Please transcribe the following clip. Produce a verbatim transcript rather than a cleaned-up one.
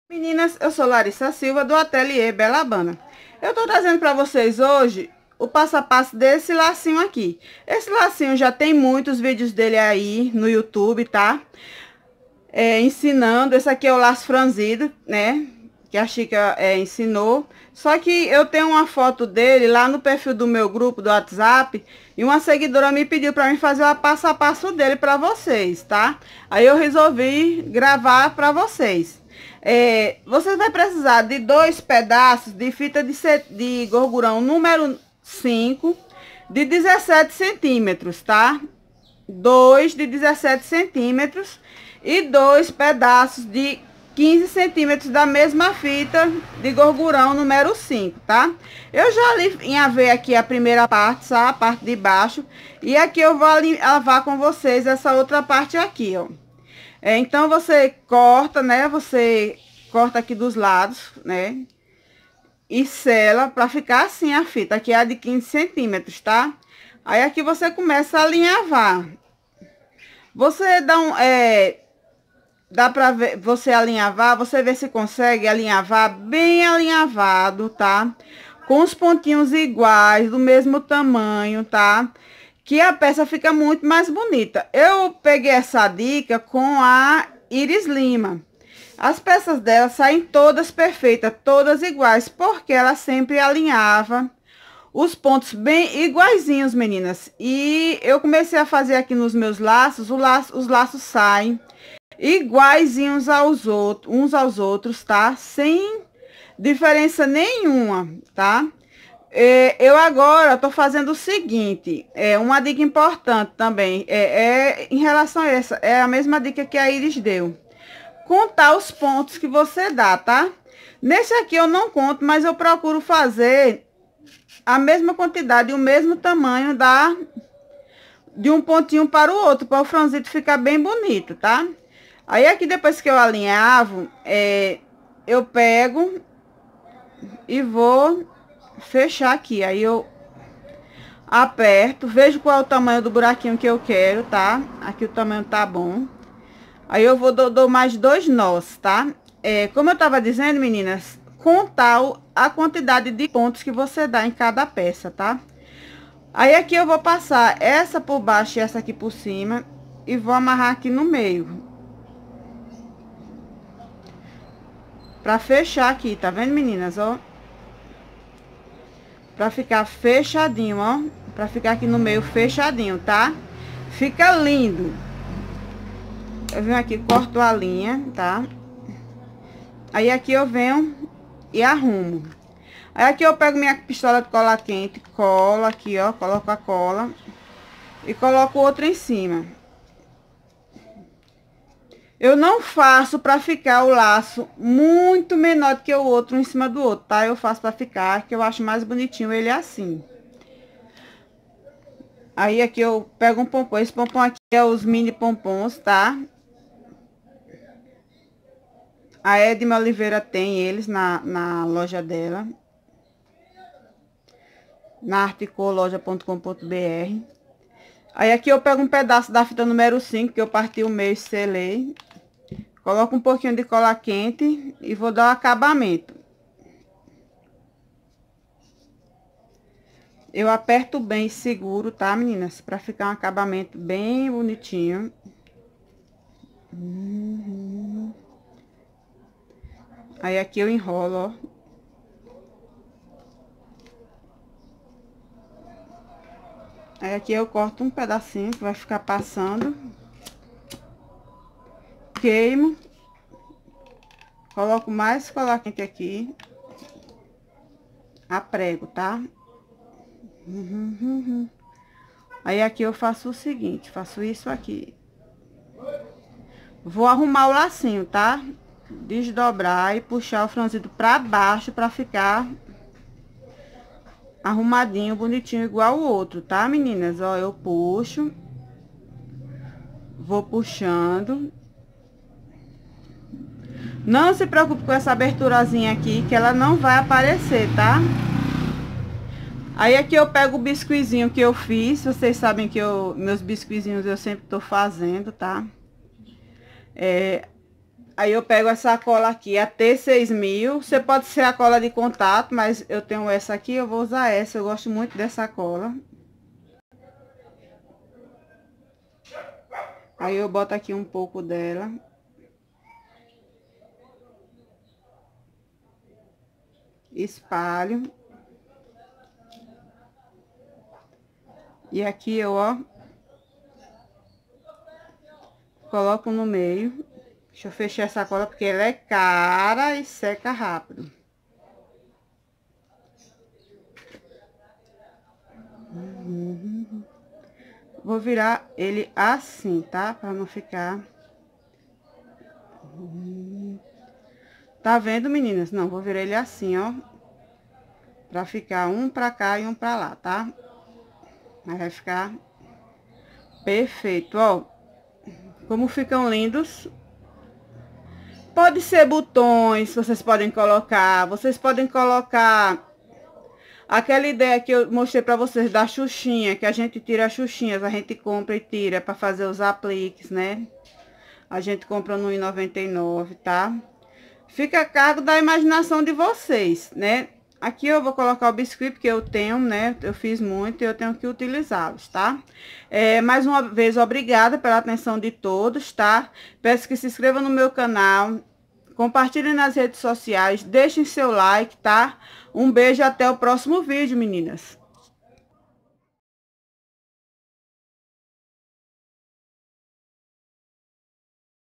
Meninas, eu sou Larissa Silva do Ateliê Bela Habana. Eu tô trazendo para vocês hoje o passo a passo desse lacinho aqui. Esse lacinho já tem muitos vídeos dele aí no YouTube, tá? É, ensinando. Esse aqui é o laço franzido, né? Que a Chica é, ensinou. Só que eu tenho uma foto dele lá no perfil do meu grupo do WhatsApp. E uma seguidora me pediu para mim fazer o passo a passo dele para vocês, tá? Aí eu resolvi gravar para vocês. É, vocês vão precisar de dois pedaços de fita de, de gorgurão número cinco de dezessete centímetros, tá? Dois de dezessete centímetros e dois pedaços de quinze centímetros da mesma fita de gorgurão número cinco, tá? Eu já alinhavei aqui a primeira parte, tá? A parte de baixo. E aqui eu vou lavar com vocês essa outra parte aqui, ó. É, então, você corta, né? Você corta aqui dos lados, né? E sela pra ficar assim a fita. Aqui é a de quinze centímetros, tá? Aí, aqui você começa a alinhavar. Você dá um... É, dá pra ver, você alinhavar, você vê se consegue alinhavar bem alinhavado, tá? Com os pontinhos iguais, do mesmo tamanho, tá? Que a peça fica muito mais bonita. Eu peguei essa dica com a Iris Lima. As peças dela saem todas perfeitas, todas iguais, porque ela sempre alinhava os pontos bem iguaizinhos, meninas. E eu comecei a fazer aqui nos meus laços, o laço, os laços saem iguaizinhos aos outros, uns aos outros, tá? Sem diferença nenhuma, tá? É, eu agora tô fazendo o seguinte, é uma dica importante também, é, é em relação a essa, é a mesma dica que a Iris deu. Contar os pontos que você dá, tá? Nesse aqui eu não conto, mas eu procuro fazer a mesma quantidade e o mesmo tamanho da, de um pontinho para o outro, para o franzito ficar bem bonito, tá? Aí aqui depois que eu alinhavo, é, eu pego e vou fechar aqui. Aí eu aperto, vejo qual é o tamanho do buraquinho que eu quero, tá? Aqui o tamanho tá bom. Aí eu vou dou, dou mais dois nós, tá? É, como eu tava dizendo, meninas, contar a quantidade de pontos que você dá em cada peça, tá? Aí aqui eu vou passar essa por baixo e essa aqui por cima e vou amarrar aqui no meio. Pra fechar aqui, tá vendo, meninas, ó? Pra ficar fechadinho, ó. Pra ficar aqui no meio fechadinho, tá? Fica lindo. Eu venho aqui, corto a linha, tá? Aí aqui eu venho e arrumo. Aí aqui eu pego minha pistola de cola quente, colo aqui, ó. Coloco a cola. E coloco outra em cima. Eu não faço pra ficar o laço muito menor do que o outro, um em cima do outro, tá? Eu faço pra ficar, que eu acho mais bonitinho ele assim. Aí aqui eu pego um pompom, esse pompom aqui é os mini pompons, tá? A Edma Oliveira tem eles na, na loja dela. Na articoloja ponto com ponto br. Aí aqui eu pego um pedaço da fita número cinco, que eu parti o meio e selei. Coloco um pouquinho de cola quente e vou dar o acabamento. Eu aperto bem e seguro, tá, meninas? Pra ficar um acabamento bem bonitinho. Uhum. Aí aqui eu enrolo, ó. Aí aqui eu corto um pedacinho que vai ficar passando. Queimo. Coloco mais cola quente aqui. Aprego, tá? Uhum, uhum. Aí aqui eu faço o seguinte, faço isso aqui. Vou arrumar o lacinho, tá? Desdobrar e puxar o franzido pra baixo pra ficar arrumadinho, bonitinho, igual o outro, tá, meninas? Ó, eu puxo. Vou puxando. Não se preocupe com essa aberturazinha aqui, que ela não vai aparecer, tá? Aí aqui eu pego o biscuizinho que eu fiz. Vocês sabem que eu, meus biscuizinhos eu sempre tô fazendo, tá? É, Aí eu pego essa cola aqui, a T seis mil. Você pode ser a cola de contato, mas eu tenho essa aqui, eu vou usar essa. Eu gosto muito dessa cola. Aí eu boto aqui um pouco dela. Espalho. E aqui eu, ó, coloco no meio. Deixa eu fechar essa cola porque ela é cara e seca rápido. Uhum. Vou virar ele assim, tá? Pra não ficar... Uhum. Tá vendo, meninas? Não, vou virar ele assim, ó. Pra ficar um pra cá e um pra lá, tá? Aí vai ficar perfeito, ó. Como ficam lindos. Pode ser botões, vocês podem colocar. Vocês podem colocar aquela ideia que eu mostrei pra vocês da xuxinha, que a gente tira as xuxinhas, a gente compra e tira pra fazer os apliques, né? A gente compra no um e noventa e nove, tá? Fica a cargo da imaginação de vocês, né? Aqui eu vou colocar o biscuit, porque eu tenho, né? Eu fiz muito e eu tenho que utilizá-los, tá? É, mais uma vez, obrigada pela atenção de todos, tá? Peço que se inscrevam no meu canal, compartilhem nas redes sociais, deixem seu like, tá? Um beijo, até o próximo vídeo, meninas.